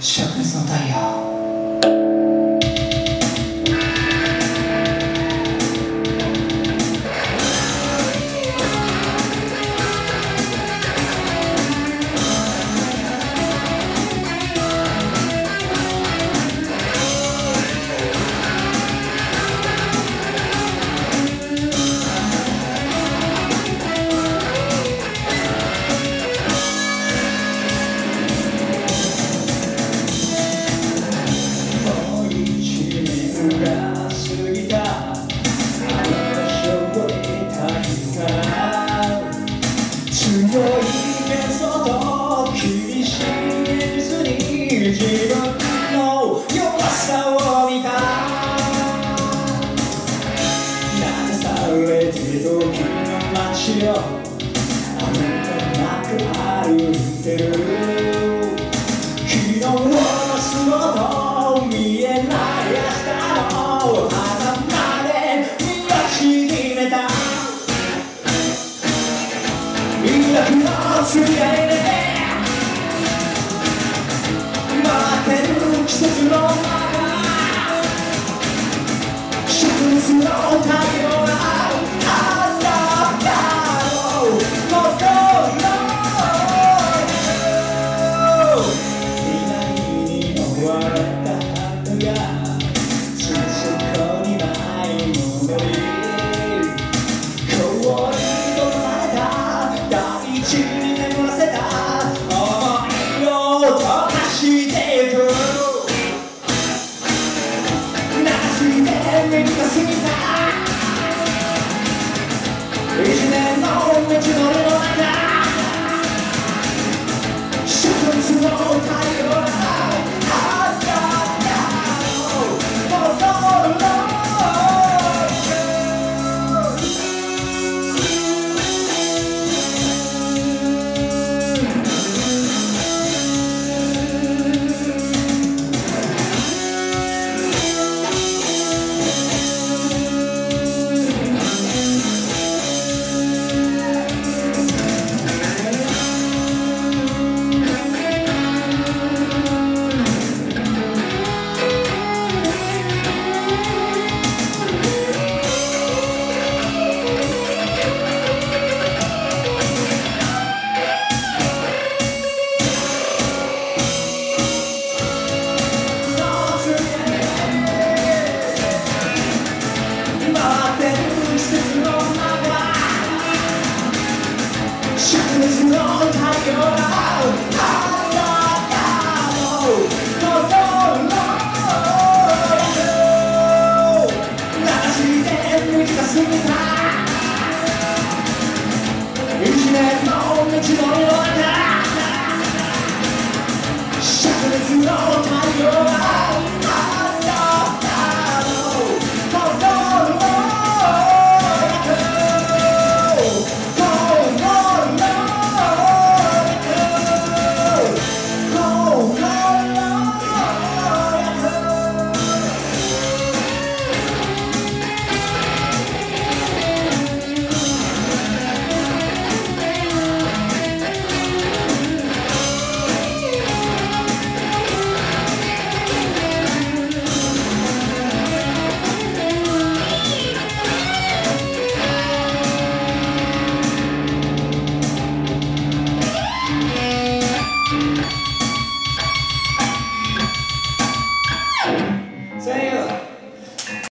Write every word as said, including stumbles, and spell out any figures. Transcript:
灼熱の太陽。 強い幻想と厳しい現実に自分の弱さを見た。流されて時の街をあなたなく歩いてる。昨日の姿見えない明日の頭で身を縮めた。魅力の釣り合いで待ってる季節の中、灼熱の太陽があなたの心意外に追われた春がそこにないものに氷君に眠らせた想いを溶かしていく。流して目にかすぎた一年の道のりの中、灼熱の太陽があなたの心の灼熱の太陽があなたの心の流して短すぎた一年の道のりの中、灼熱の太陽があなたの心のSay